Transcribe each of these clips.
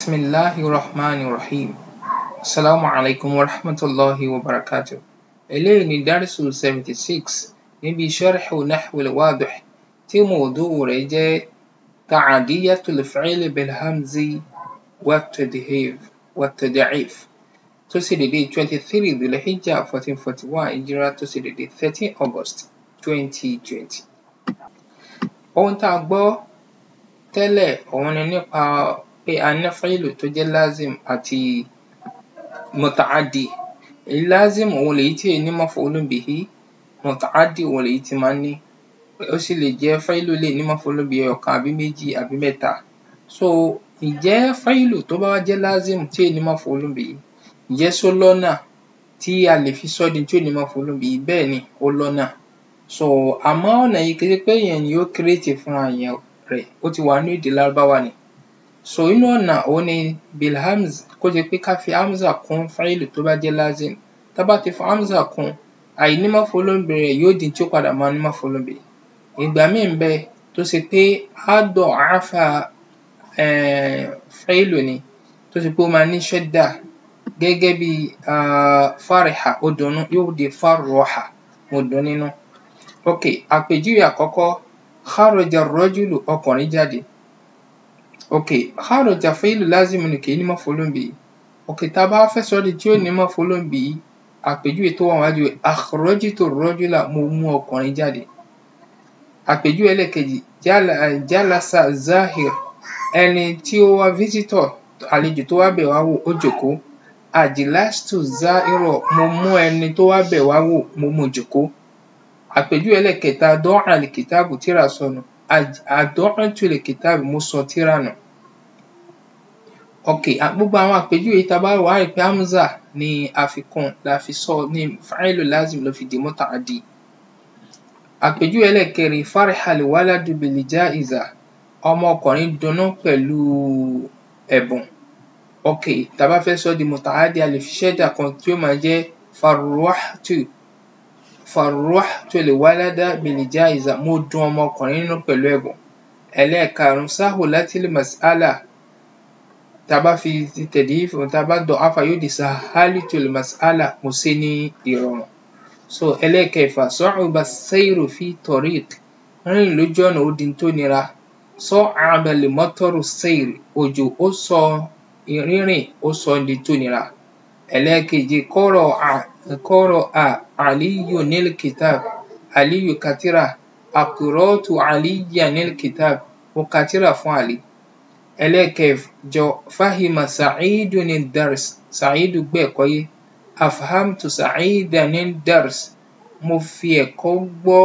Bismillahirrahmanirrahim. Assalamu alaikum warahmatullahi wabarakatuh. Eléyìí ni Dársu 76 níbi Sharhu Nahwil Wadih tí mawdu'u rẹ̀ jẹ́ Ta'adiyatul fi'li bil hamzi wat-tad'if tó sì dédé 23 Dhul-Hijjah 1441 Hijra tó sì dédé 13 August 2020. Ohun tá a gbọ́ tẹ́lẹ̀ òun ni nípa pé a ní fi'lu tó jẹ́ lazim àti muta'addi. Lazim òun lèyí tí èyí ní maf'ulun bihi, muta'addi òun lèyí tí máa ń ní. Ó sì lè jẹ́ fi'lu lè ní maf'ulun bihi ọ̀kan àbí méjì àbí mẹ́ta. So ǹjẹ́ fi'lu tó bá wá jẹ́ lazim tí èyí ní maf'ulun bihi, ǹjẹ́ só lọ́nà tí a lè fi sọ́ di tí ò ní maf'ulun bihi? Bẹ́ẹ̀ ni, ó lọ́nà. So àmọ́ ọ̀nà yìí kì í ṣe pé èèyàn ni ó create fúnra èèyàn rẹ̀, ó ti wà nínú èdè Lárúbáwá ni. So inú ọ̀nà òun ni bilhamz, kó jẹ́ pé ká fi hamza kún fi'lu tó bá jẹ́ lazim. Tá bá ti fi hamza kún, àìní maf'ulun bihi rẹ̀ yóò di tí ó padà máa ní maf'ulun bihi. Ìgbà míì ń bẹ tó ṣe pé á da'afa fi'lu ni, tó ṣe pé ó máa ní shadda gẹ́gẹ́ bí fariha, ó dunnú, yóò di farraha, mo dùn nínú. Okay, àpèjúwe àkọ́kọ́, kharaja ar-rajulu, ọkùnrin jáde. Okay, kharaja fi'lu lazim ni, kì í ní maf'ulun bihi. Okay, tá bá fẹ́ sọ́ di tí ó ní maf'ulun bihi, àpèjúwe tó wà níwájú rẹ̀, akhrajtu ar-rajula, mo mú ọkùnrin jáde. Àpèjúwe ẹlẹ́ẹ̀kejì, jalasa zahir, ẹni tí ó wá visitor, àlejò tó wá bẹ̀ wá wò, ó jókòó. Ajlastu za'ira, mo mú ẹni tó wá bẹ̀ wá wò, mo mú jókòó. Àpèjúwe ẹlẹ́ẹ̀kẹta, da'a al-kitabu, tírà sọnù. Ada'tu al-kitabu, mo sọ tírà nù. Okay, gbogbo àwọn àpèjúwe yìí tá bá wò, á rí pé hamza ni a fi kún, la fi sọ ní fi'lu lazim ló fi di muta'addi. Àpèjúwe ẹlẹ́ẹ̀kẹrin, fariha al-waladu bil-ja'iza, ọmọkùnrin dunnú pẹ̀lú ẹ̀bùn. Okay, tá bá fẹ́ sọ di muta'addi, a lè fi shadda kan tí ó máa jẹ́ farrahtu al-walada bil-ja'iza, mo dùn ọmọkùnrin nínú pẹ̀lú ẹ̀bùn. Ẹlẹ́ẹ̀karùn-ún, sahulatil mas'ala, tá bá fi tad'if, tá bá da'afa yóò di sahaltul mas'ala, mo ṣe ní ìrọ̀rùn. So ẹlẹ́ẹ̀kẹfà, sa'uba as-sayru fi tariq, rìn lójú ọ̀nà ó di tó nira. Sa'aba al-mataru as-sayr, òjò ó sọ rírìn, ó sọ di tó nira. Ẹlẹ́ẹ̀keje, qara'a Aliyyun al-kitab, Aliyu ka tírà. Aqra'tu Aliyyan al-kitab, mo ka tírà fún Ali. Ẹlẹ́ẹ̀kẹjọ, fahima Sa'idun ad-dars, Sa'idu gbọ́ ẹ̀kọ́ yé. Afhamtu Sa'idan ad-dars, mo fi ẹ̀kọ́ gbọ́,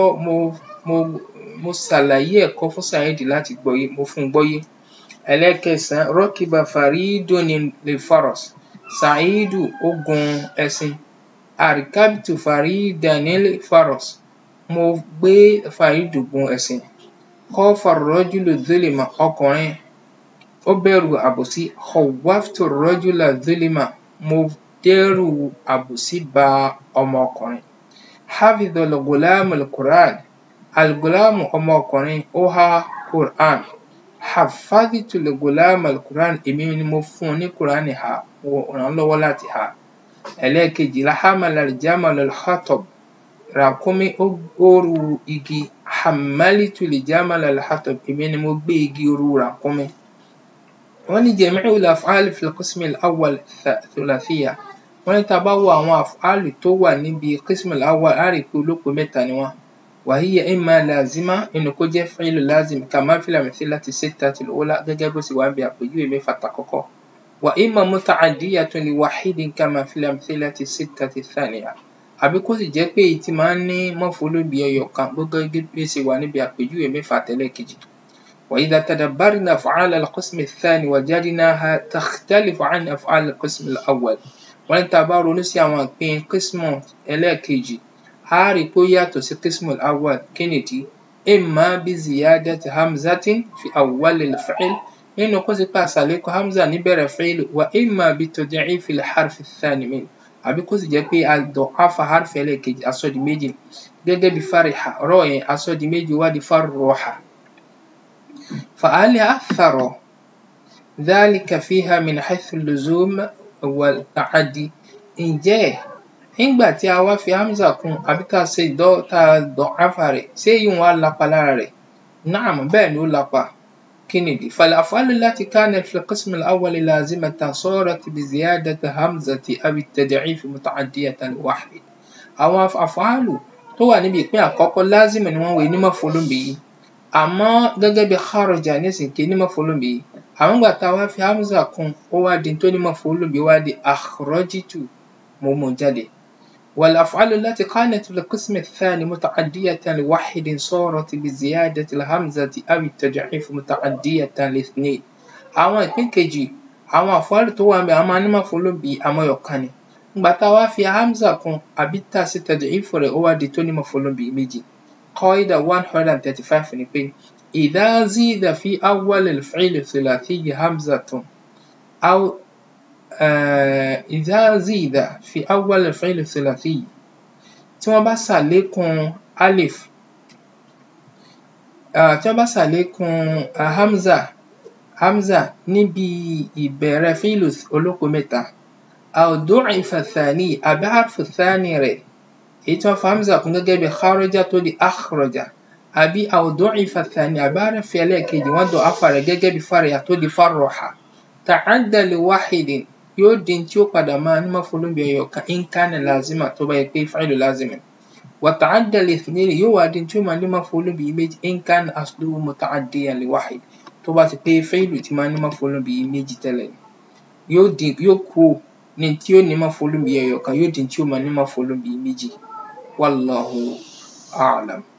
mo ṣàlàyé ẹ̀kọ́ fún Sa'id láti gbọ́ yé, mo fún gbọ́ yé. Ẹlẹ́ẹ̀kẹsàn-án, rakiba Faridun al-faras, Sa'idu ó gun ẹṣin. Arkabtu Faridan al-faras, mo gbé Faridu gun ẹṣin. Khafa ar-rajulu dhulma, ọkùnrin ó bẹ̀rù àbòsí. Khawwaftu ar-rajula dhulma, mo dẹ́rù àbòsí ba ọmọkùnrin. Hafidha al-ghulamu al-Qur'an, al-ghulamu ọmọkùnrin ó há Qur'an. Haffadhtu al-ghulama al-Qur'an, èmi ni mo fún un ní Qur'an há, mo ràn án lọ́wọ́ láti há. Ẹlẹ́ẹ̀kejìlá, hamala al-jamalu al-hatab, ràkúnmí ó ru igi. Hammaltu al-jamala al-hatab, èmi ni mo gbé igi ru ràkúnmí. Wọ́n ní jami'u al-af'al fi al-qism al-awwal thulathiyya, wọ́n ní tá bá wo àwọn af'al tó wà níbi qism al-awwal, á rí pé olópo mẹ́ta ni wọ́n. Wa hiya imma lazima, inú kó jẹ́ fi'lu lazim, kama fil amthilati sittati al-ula, gẹ́gẹ́ bó sì wà níbi àpèjúwe mẹ́fà tàkọ́kọ́. Wa imma muta'addiyatun li wahidin kama fil amthilati sittati ath-thaniya, àbí kó sì jẹ́ pé èyí tí máa ń ní maf'ulun bihi ẹyọ kan, gẹ́gẹ́ bí ó sì wà níbi àpèjúwe mẹ́fà tẹ́lẹ̀kejì. وإذا تدبرنا أفعال القسم الثاني وجدناها تختلف عن أفعال القسم الأول. wọ́n ní tá bá ronú sí àwọn ìpín qismu ẹlẹ́ẹ̀kejì, á rí pé ó yàtọ̀ sí qismu al-awwal. Kí nìdí? Imma bi ziyadati hamzatin fi awwal al-fi'l, nínú kó sì pé a ṣàlékún hamza níbẹ̀rẹ̀ fi'l. Wa imma bi tad'if al-harf ath-thani min, àbí kó sì jẹ́ pé a da'afa harf ẹlẹ́ẹ̀kejì, a sọ di méjì, gẹ́gẹ́ bí fariha, rọ yẹn a sọ di méjì, wá di farraha. فهل أثر ذلك فيها من حيث اللزوم والتعدي. ǹjẹ́ nígbà tí a wá fi hamza kún àbí tá a ṣe dọ̀áfà rẹ̀ ṣé èyí wá lapa lára rẹ̀? نعم bẹ́ẹ̀ ni ó lapa. kí nìdí؟ فالأفعال التي كانت في القسم الأول لازمة صارت بزيادة همزة أو التضعيف متعدية لواحد. àwọn àfàálù tó wà níbi ìpín àkọ́kọ́ lázima ni wọ́n wé ní maf'ulun bihi, àmọ́ gẹ́gẹ́ bí kharaja nísìnyí kì í ní maf'ulun bihi, àwọn ìgbà tá a wá fi hamza kún ó wá di tó ní maf'ulun bihi, wá di akhrajtu, mo mú jáde. والأفعال التي كانت في القسم الثاني متعدية لواحد صارت بزيادة الهمزة أو التضعيف متعدية لاثنين. àwọn ìpín kejì àwọn àfàálù tó wà níbẹ̀ a máa ní maf'ulun bihi àmọ́ ẹyọ̀kan ni. ìgbà tá a wá fi hamza kún àbí tá a ṣe tad'if rẹ̀ ó wá di tó ní maf'ulun bihi méjì. قاعدة 135 ni pé إذا زيد في أول الفعل الثلاثي همزة أو إذا زيد في أول الفعل الثلاثي tí wọ́n bá ṣàlékún alif tí wọ́n bá ṣàlékún hamza níbi ìbẹ̀rẹ̀ fíìlù olóko mẹ́ta أو ضُعِفَ الثاني àbí harfu thani rẹ̀ èyí tí wọ́n fa hamza kún gẹ́gẹ́ bí kharaja tó di akhraja, àbí أو ضُعِفَ الثاني àbí harfu ẹlẹ́ẹ̀kejì wọ́n dọ̀áfà rẹ̀ gẹ́gẹ́ bí farha tó di farraha. تعدى لواحد yóò di tí ó padà máa ní maf'ulun bihi ẹyọ̀kan in kana lazima tó bá yẹ pé fa'ilu lazim. وتعدى لاثنين yóò wá di tí ó máa ní maf'ulun bihi méjì in kana asluhu muta'addiyan liwahid tó bá ti pé fa'ilu tí máa ní maf'ulun bihi méjì tẹ́lẹ̀ ni. yóò kú ní tí ó ní maf'ulun bihi ẹyọ̀kan yóò di tí ó máa ní maf'ulun bihi méjì. Wallahu a'lam.